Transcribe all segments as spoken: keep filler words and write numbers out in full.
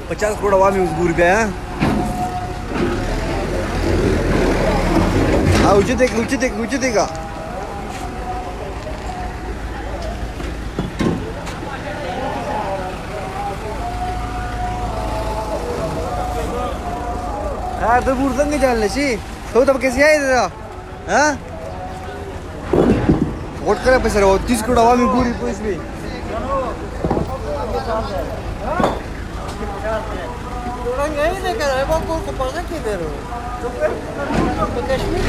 पचास करोड़ आवाम में गुर गया हाँ उचित है उचित है उचित है का हाँ तो बुर संग चलने सी तो तब कैसे आए तेरा हाँ वोट करे पैसे रहो तीस करोड़ आवाम में गुरी पुलिस भी orang gay de cara है वो को पागा किधर हो तो कश्मीर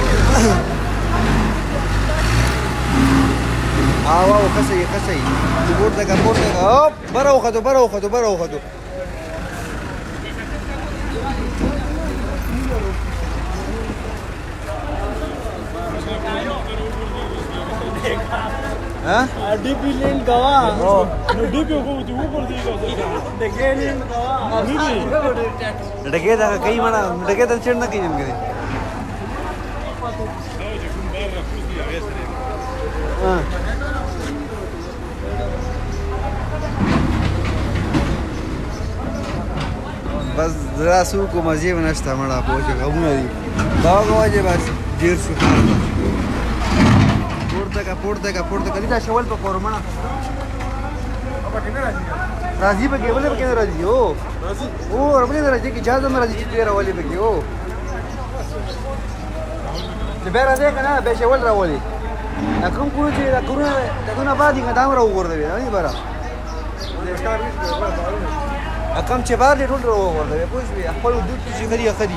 हाँ वाह कैसे ये कैसे ये बोर्ड तक बोर्ड तक अब बड़ा होगा तो बड़ा होगा तो बड़ा होगा तो हाँ डीपी लेन गवा ओ डीपी को ऊपर देगा देखे लेन गवा डगे था कई मना डगे तो चढ़ना कहीं हम करें हाँ बस जरा सू को मज़े में नश्ता मरा पहुँचे कबूल नहीं बाबा को वाजे बस जीर सुखार पोर्ता का पोर्ता का पोर्ता कभी ना शवल पर कोरमना राजी पे केवल पे क्या राजी हो ओ और अपने राजी की जादू में राजी चित्ते वाले पे क्यों जब राजी का ना बेशवल रावली अकम कुछ अकुना अकुना बाद ही दाम राव कर दे नहीं बरा अकम चबार ले ढूंढ रहा कर दे कुछ भी अकल दूध की खरी खरी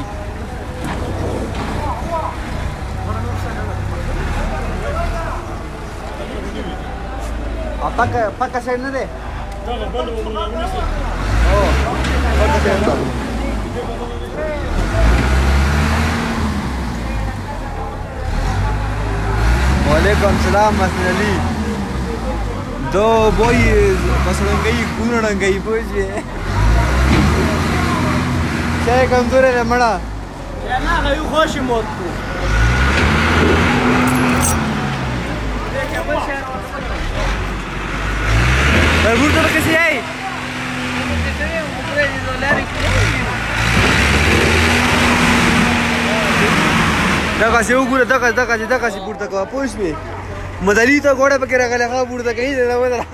पक्का पक्का साइड ना दे ओ पक्का साइड ना वालेकुम सलाम मसलन अली दो बोई मसलन गई कूनड़ गई पूछे क्या कमजोर है मड़ा या ना गई खुश मौत को देखे बस Berburu tu ke sini? dah kasih ukur, dah kasih, dah kasih, dah kasih buru tak apa pun sih. Madali tu goda pakai ragal, kau buru tak ini dah apa dah?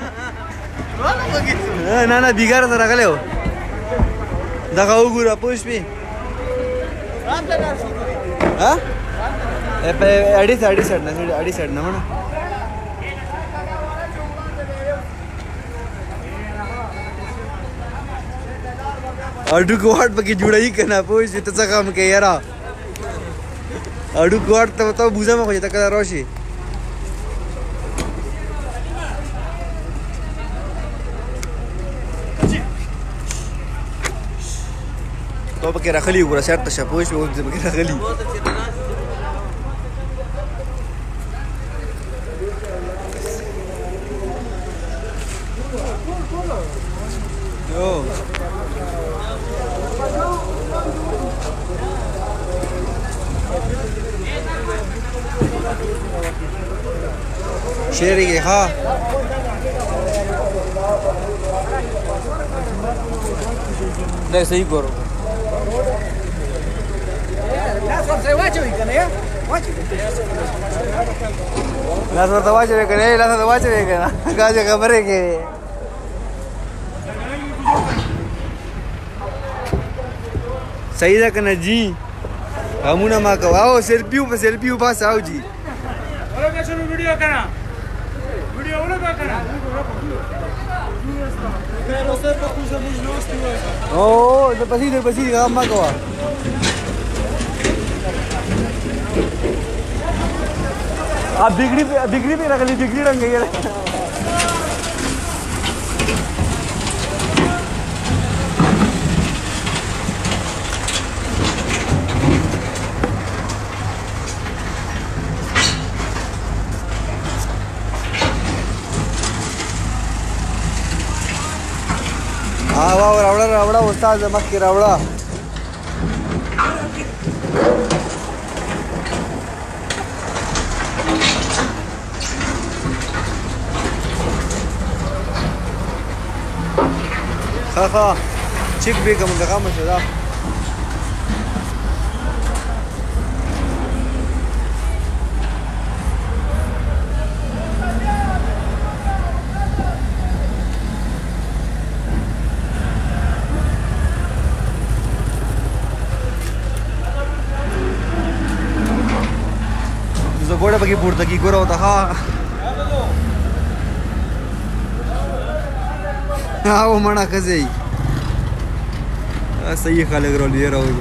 Na na bigar tu ragal ho. Dah kau ukur apa sih? Hah? Eh, adis adis ad na, adis ad na mana? अडू गोहाट पकी जुड़ाई करना पोइस भी तसा काम के यारा अडू गोहाट तो तो बुझा में खोजे तक रोशी तो पकी रखली पूरा सेट तशा पोइस वो पकी रखली यो शेरी के हाँ नहीं सही करो लास्ट बार दवा चले करे लास्ट दवा चले करे कहाँ जगह मरे के सही था कना जी हमूना माँ का आओ सेल्फी ऊपर सेल्फी ऊपर से आओ जी वीडियो करना वीडियो वाला क्या करना oh itu pasti itu pasti gampang kau अब डिग्री पे डिग्री पे रख ली डिग्री रंग गई है हाँ वाह रावड़ा रावड़ा उस्ताद जमक के रावड़ा खा खा چیک به کوم دغه مشه دا زګوره پکې پورته کی ګوره وته ها ها و مړه کزي صحیح خلک رول یې راوي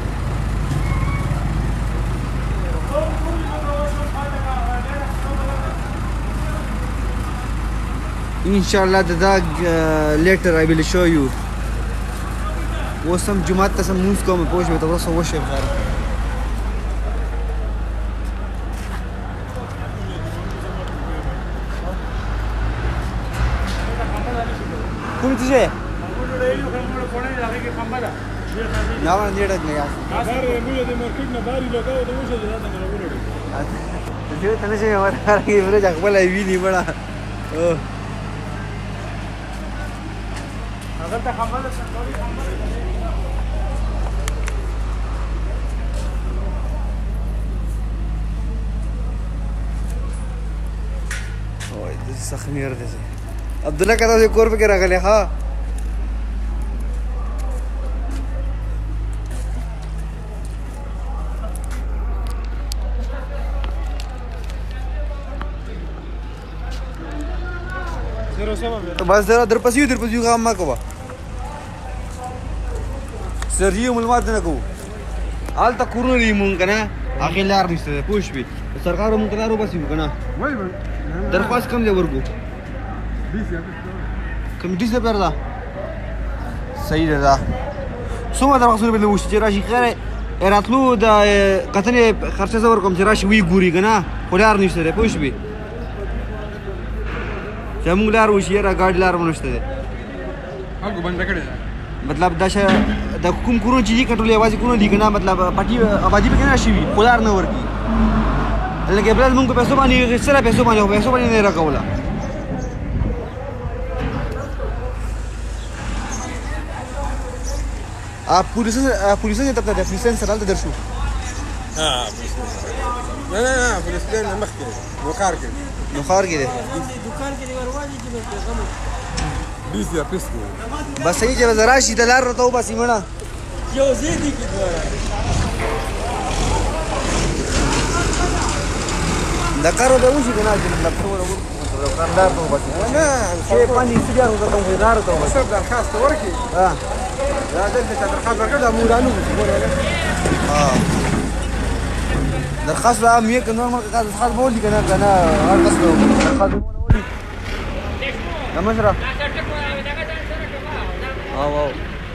inshallah دا later I will show you وسم جمعه ته سم موږ کوم پوښ به تاسو وشه خیر کوم څه شه نا ونه نیټ نه یاس سره موږ د مارکیټ نه باري لګاو د وشه ځان نه ولړ دې ته نه شي ورته ورته ځکه بل وی نه بڑا اگر ته خبره څنګه خبره اوه د سخمیر ده عبد الله کدا یو کور په کې راغلی ها بس در در پسیو در پسیو کام ما کوه سرجیو معلومات نه کوو حال تا کورونه دی مونږ کنه اخی لار نشته پوښ وی سرکار مونږ لارو بسیو کنه وای درخواست کم دی ورکو کم دیس نه پردا صحیح ده دا څومره درخواستونه به وشي چې راشي خیره راتلو د کتنې خرچه زور کوم چې راشي وی ګوري کنه خو لار نشته پوښ وی چې موږ لار وشي را ګاډي لار ونشته ده هغه باندې کړی مطلب دا شه د کوم کورونه چې کټولې आवाज کورونه دي کنه مطلب پټي آبادی به کنه شي خدار نه ورکی لکه بل موږ په پیسو باندې سره پیسو باندې پیسو باندې نه راکولا ا پولیس پولیس ته ته د فیسن سره د درشو ها نه نه نه پولیس نه مخکې نو کار کوي نو خار کې ده دکان کې ورواجی چې غم بیس یا پیس بس صحیح چې زرا شي د لار راته بس ایمنه یو زیدی کې دوه دا کارو به وشي کنه چې مطلب ټول ورو کاردار ته بس نه شي پانی سجا هو کوم خدار ته بس سب درخواست ورکي ها دا دلته درخواست ورکړه د مورانو ها درخواست را مې کنه نورمال کار درخواست بولی کنه کنه هر کس درخواست بولی نمسرا اه واو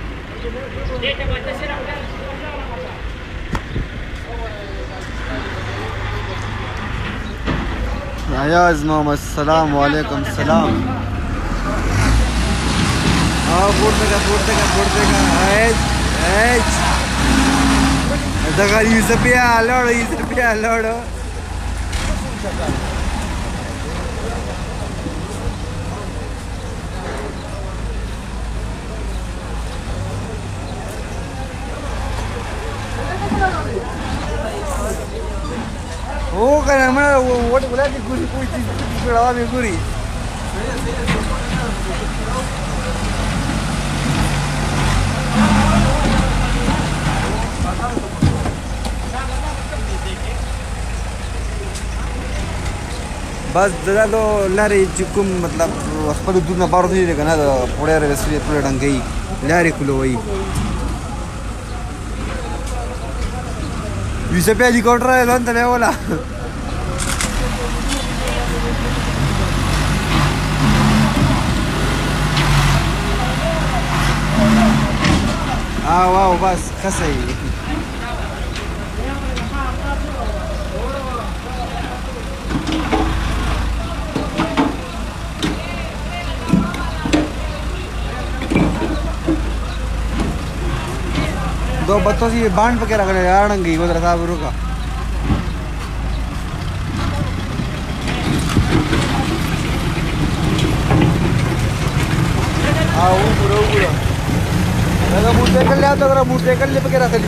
عیاض محمد السلام علیکم سلام اه پورته کا پورته کا پورته کا ایج ایج دغه یوسف بیا لوړ یوسف بیا لوړ او کنه ما وټ ولادي ګوري کوی چې جوړاوه مې ګوري بس دغه لارې چې کوم مطلب خپل دود نه بار دی کنه دا پوره رسوي ټول ډنګي لارې کولوي یوسف علي کوټر اعلان ته ولا اه واو بس خسي दो बच्चों से बांध पके रख रहे यार नंगी को साहब रुका आओ पूरा पूरा Daga motorcycle le आता करा motorcycle ले पके रखली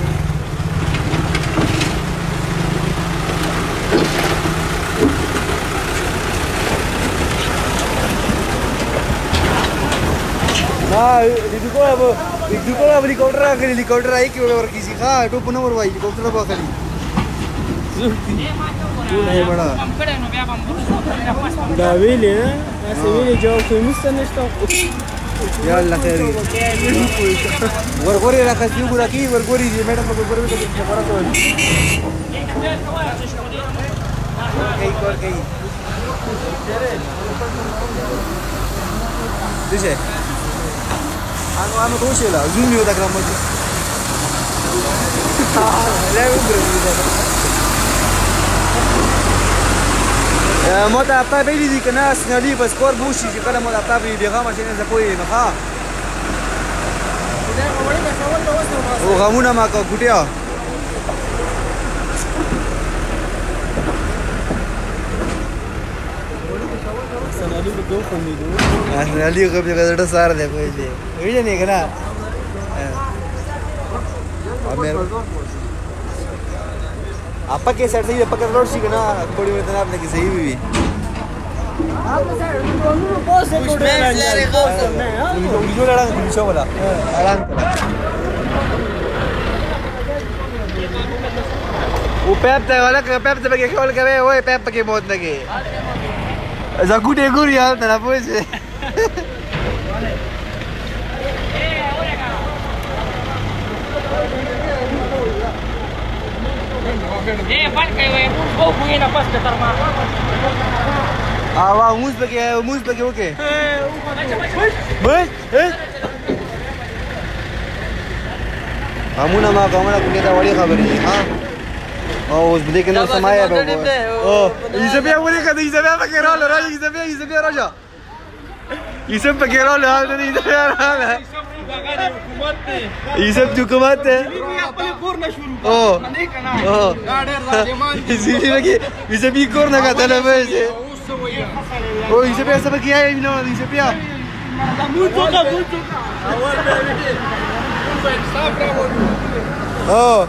ना itu kau apa itu kau apa helikopter आके helikopter आई कि और किसी का तो पुनः और भाई helikopter apa kali नहीं बड़ा Davile, na Sevilla jauh semista nesta. Ya Allah khair वर्गोरी रखा सी पूरा की वर्गोरी जी मैडम को वर्गोरी को बड़ा तो कई कर कई दिसे आगो आम को छेला जूम होता ग्राम में हां ले उधर ما تعطى بيدي دي كناس نالي بس كور بوشي كلا ما تعطى بيدي غامر شيء زكوي مخا وغامونا ما كوتيا Sanali ko do comigo. نالي को भी गदड़ सार दे कोई जे ये नहीं कना आपा के साइड से ये पकड़ रोड सी कना थोड़ी में तना आपने की सही भी आपने साइड दोनों को से को दे जो लड़ा पुलिस वाला आराम वो पेप ते वाला के पेप ते के खोल के वो पेप के मौत लगे जाकूटे गुर यार तना पूछे Eh, pan kayo eh. Oh, punya nafas ke tarma. Ah, wah, mus pakai, mus pakai oke. Baik, eh. Kamu nama kamu nak kita wali kabar ni, ha? Oh, us beli kena sama ya, babu. Oh, Isabia boleh kata Isabia pakai roll, Raja Isabia, Isabia Raja. Isab pakai roll, hal ni Isabia hal. Isab juga mati. Oh, oh. Isabia lagi, Isabia korna kata lah macam. Oh, Isabia apa kiai ini nama Isabia? Muito da muito. Oh.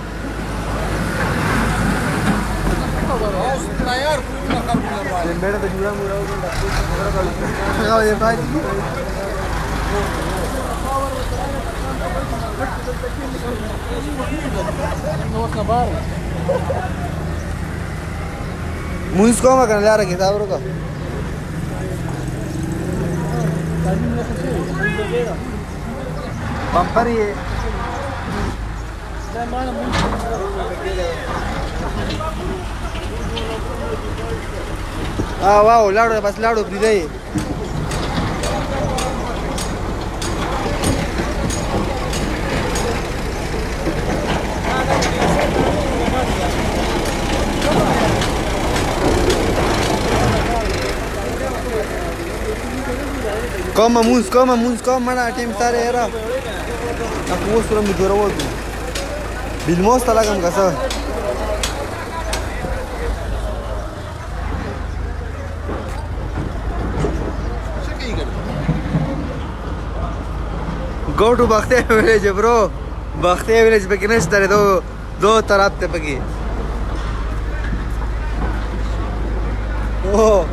Mereka jurang murah tu. Kalau yang baik. Muis kau makan lara kita berapa? Bumper ye. Ah wow, lado pas lado bridei. Coma mus, coma mus, coma mana time tare era. Aku mus suram di dua waktu. Bilmos talagam kasa. Go to Bakhte village, bro. Bakhte village पे कितने स्टारे दो दो तरफ ते पकी. Oh.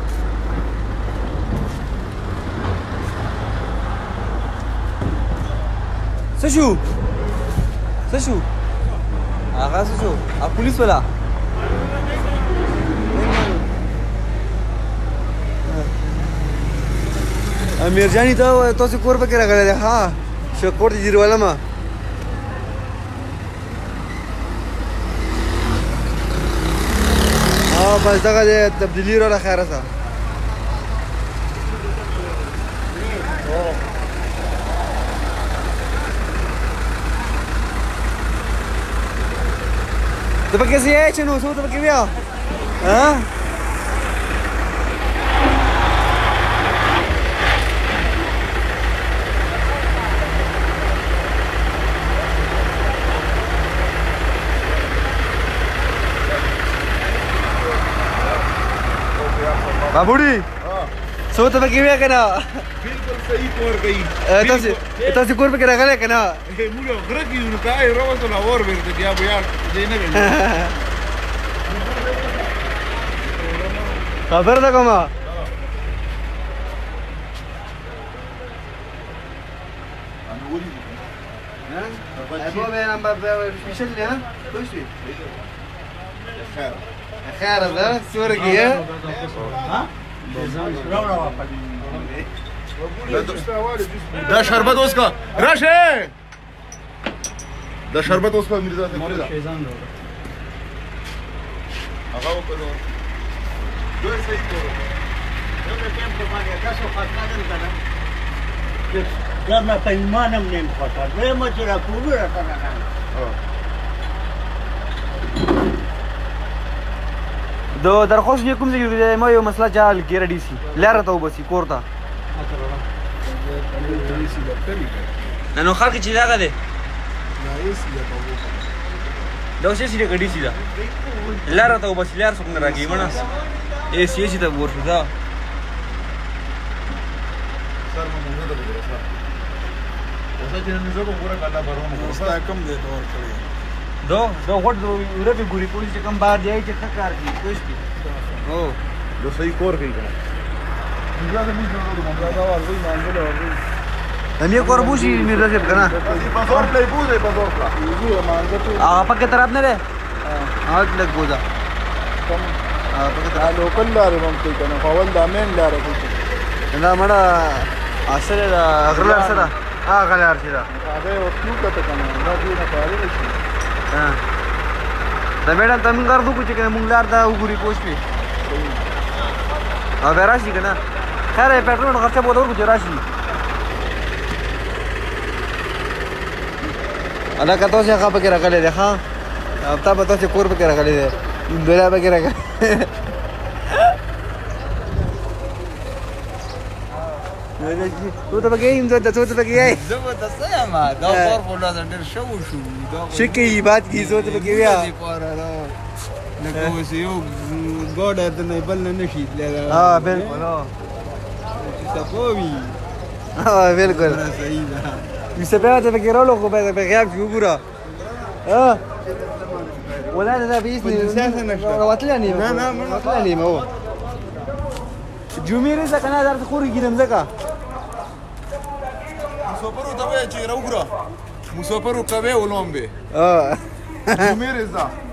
Sashu. Sashu. आगा Sashu. आप पुलिस वाला. अमीर जानी तो तो से कोर पे करा करे हाँ शकोर जीरो वाला माँ हाँ बस तक जे तब्दीली वाला खैर था तो पर कैसे है चनो सो तो पर क्या हाँ बाबूडी सो तो क्या करा बिल्कुल صحیح کور کوي تاسو تاسو کور په کې راغلی که نه موږ غره کې یو نو که یې راوستل اور بیرته بیا به یا دی نه ویل خبر ده کومه ابو بين ام مشل ها وش في خیر خير ده سورقي ها دا شربت اوس کا راشه دا شربت اوس کا مرزا ته مرزا هغه وکړو دوی صحیح کړو یو د ټیم په باندې تاسو خاطر کنه دا ما په ایمانم نیم خاطر به مو چې را کوو را کنه دو درخواست یې کوم ځای کې ما یو مسله چال کې رډی سي لاره ته وبسي کورته نه نو خلک چې لاګه دي دا اوس یې سي ګډي سي دا لاره ته وبسي لاره څنګه راګي ونه ای سی سي ته ورشو دا سر مو موږ ته ورسره اوسه چې نن زه به پورا کاله بارونه ورسره کم دی ته ور کړی دو دو غوټ دو ورته ګوري پولیس کم بار دی چې څه کار کوي کوښ کی او دو صحیح کور کوي کنه دا د موږ نو د مونږه دا ورغی مانګل ورغی همې کوربوشي میرزا صاحب کنه بازار پلی بوده بازار پلا یو مانګه ته هغه پکې طرف نه ده هغه لګ بوزا کم هغه پکې لوکل لارې مونږ کوي کنه فاول د مین لارې کوي دا مړه اصله دا غرلار سره هغه غلار سره هغه وختو کته کنه دا دې نه پاره نشي ها دا میډم تم ګرځو کو چې مونږ لار دا وګوري پوښ پی او راشي کنه خیر پټرول خرچه بوله ورکو چې راشي انا کته څه هغه پکې راغلی دی ها او تا به تاسو کور پکې راغلی دی دولا پکې راغلی تو ته پکې یم ته تو ته پکې یې زه ته څه ما دا کور په لاره ډېر شو شو دا شکی بات کی زو ته پکې بیا لکه اوس یو ګوډ ته نه بل نه نشي ها بالکل چې تاسو وی ها بالکل صحیح ده یوسف بیا ته پکې راولو خو به غیاب شو ګوره ها ولا ده بيسني وطلعني لا لا وطلعني ما هو جميري زكا انا دارت خوري جدم زكا مسافرو ته چې راوګره مسافرو کوي ولوم به اه جميري زه